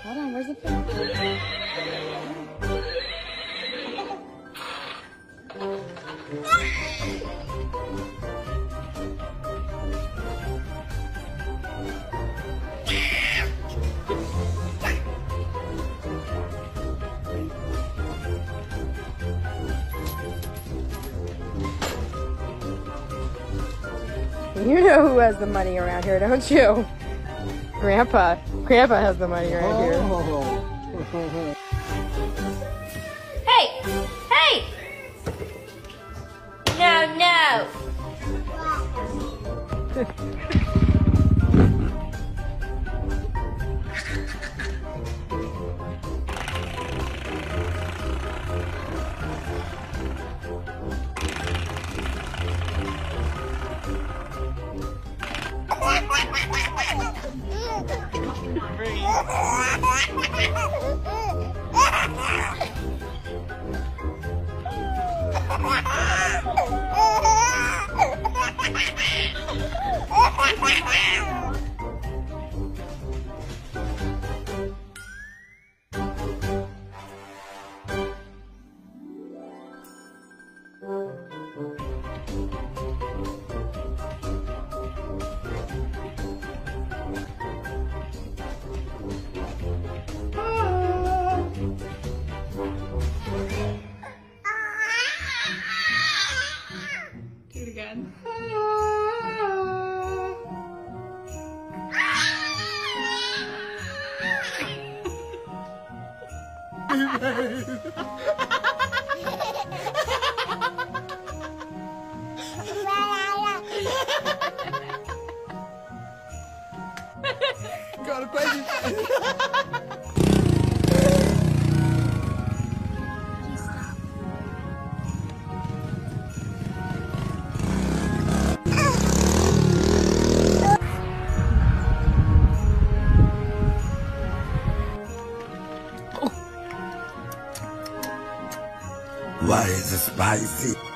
Hold on, where's the fish? You know who has the money around here, don't you? Grandpa. Grandpa has the money around here. Hey! Hey! No, no! Do it again. Got a crazy Why is it spicy?